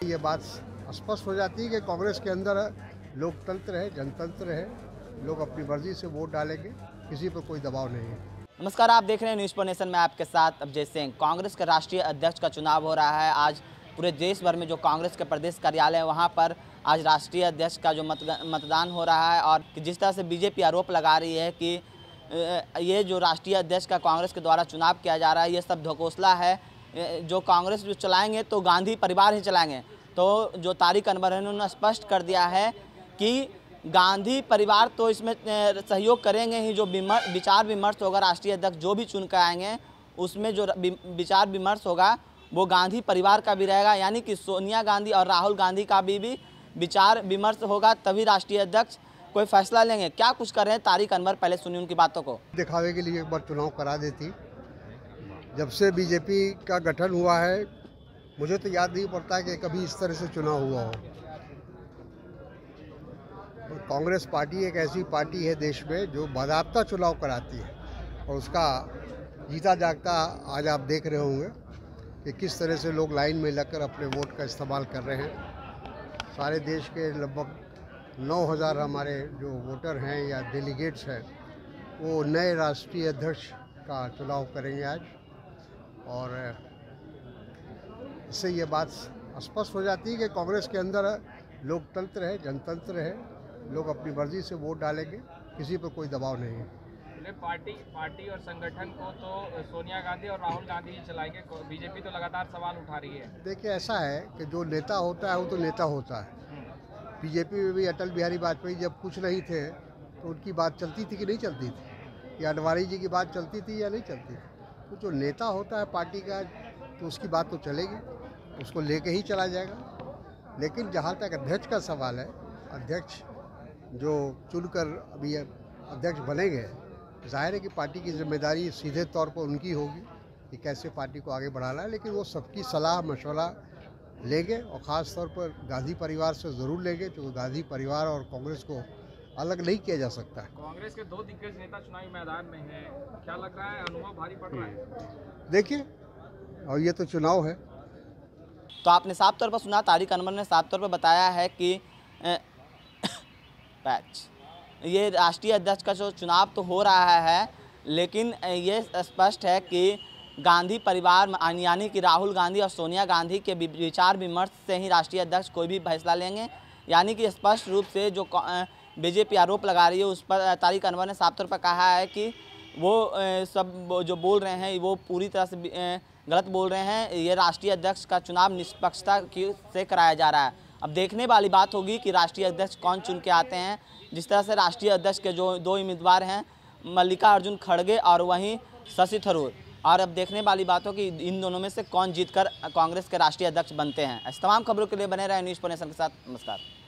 ये बात स्पष्ट हो जाती है कि कांग्रेस के अंदर लोकतंत्र है, जनतंत्र है, लोग अपनी मर्जी से वोट डालेंगे, किसी पर कोई दबाव नहीं है। नमस्कार, आप देख रहे हैं न्यूज़ पर नेशन में आपके साथ अजय सिंह। कांग्रेस के राष्ट्रीय अध्यक्ष का चुनाव हो रहा है। आज पूरे देश भर में जो कांग्रेस के प्रदेश कार्यालय है वहां पर आज राष्ट्रीय अध्यक्ष का जो मतदान हो रहा है। और जिस तरह से बीजेपी आरोप लगा रही है कि ये जो राष्ट्रीय अध्यक्ष का कांग्रेस के द्वारा चुनाव किया जा रहा है ये सब ढकोसला है, जो कांग्रेस जो चलाएंगे तो गांधी परिवार ही चलाएंगे। तो जो तारिक अनवर है उन्होंने स्पष्ट कर दिया है कि गांधी परिवार तो इसमें सहयोग करेंगे ही। जो विचार विमर्श होगा, राष्ट्रीय अध्यक्ष जो भी चुन कर आएंगे उसमें जो विचार विमर्श होगा वो गांधी परिवार का भी रहेगा, यानी कि सोनिया गांधी और राहुल गांधी का भी विचार विमर्श होगा, तभी राष्ट्रीय अध्यक्ष कोई फैसला लेंगे। क्या कुछ कर रहे हैं तारिक अनवर, पहले सुनिए उनकी बातों को। दिखावे के लिए एक बार चुनाव करा देती। जब से बीजेपी का गठन हुआ है मुझे तो याद नहीं पड़ता कि कभी इस तरह से चुनाव हुआ हो। तो कांग्रेस पार्टी एक ऐसी पार्टी है देश में जो बाकायदा चुनाव कराती है और उसका जीता जागता आज आप देख रहे होंगे कि किस तरह से लोग लाइन में लगकर अपने वोट का इस्तेमाल कर रहे हैं। सारे देश के लगभग 9,000 हमारे जो वोटर हैं या डेलीगेट्स हैं वो नए राष्ट्रीय अध्यक्ष का चुनाव करेंगे आज। और इससे ये बात स्पष्ट हो जाती है कि कांग्रेस के अंदर लोकतंत्र है, जनतंत्र है, लोग अपनी मर्जी से वोट डालेंगे, किसी पर कोई दबाव नहीं है। पार्टी और संगठन को तो सोनिया गांधी और राहुल गांधी ही चलाएंगे, बीजेपी तो लगातार सवाल उठा रही है। देखिए ऐसा है कि जो नेता होता है वो तो नेता होता है। बीजेपी में भी अटल बिहारी वाजपेयी जब कुछ नहीं थे तो उनकी बात चलती थी कि नहीं चलती थी, या अडवाणी जी की बात चलती थी या नहीं चलती थी। तो जो नेता होता है पार्टी का तो उसकी बात तो चलेगी, उसको लेके ही चला जाएगा। लेकिन जहाँ तक अध्यक्ष का सवाल है, अध्यक्ष जो चुनकर अभी अध्यक्ष बनेंगे, जाहिर है कि पार्टी की जिम्मेदारी सीधे तौर पर उनकी होगी कि कैसे पार्टी को आगे बढ़ाना है। लेकिन वो सबकी सलाह मशवरा लेंगे और ख़ास तौर पर गांधी परिवार से ज़रूर लेंगे, क्योंकि गांधी परिवार और कांग्रेस को अलग नहीं किया जा सकता है। कांग्रेस के 2 दिग्गज नेता चुनावी मैदान में हैं, क्या लग रहा है अनुभव भारी पड़ रहा है? देखिए, और ये तो चुनाव है। तो आपने साफ तौर पर सुना, तारिक अनवर ने साफ तौर पर बताया है कि ये राष्ट्रीय अध्यक्ष का जो चुनाव तो हो रहा है, लेकिन ये स्पष्ट है कि गांधी परिवार यानी कि राहुल गांधी और सोनिया गांधी के विचार विमर्श से ही राष्ट्रीय अध्यक्ष कोई भी फैसला लेंगे। यानी कि स्पष्ट रूप से जो बीजेपी आरोप लगा रही है उस पर तारिक अनवर ने साफ तौर पर कहा है कि वो सब जो बोल रहे हैं वो पूरी तरह से गलत बोल रहे हैं। ये राष्ट्रीय अध्यक्ष का चुनाव निष्पक्षता से कराया जा रहा है। अब देखने वाली बात होगी कि राष्ट्रीय अध्यक्ष कौन चुन के आते हैं। जिस तरह से राष्ट्रीय अध्यक्ष के जो 2 उम्मीदवार हैं, मल्लिकार्जुन खड़गे और वहीं शशि थरूर, और अब देखने वाली बात हो कि इन दोनों में से कौन जीतकर कांग्रेस के राष्ट्रीय अध्यक्ष बनते हैं। इस तमाम खबरों के लिए बने रहे न्यूज़ पर नेशन के साथ। नमस्कार।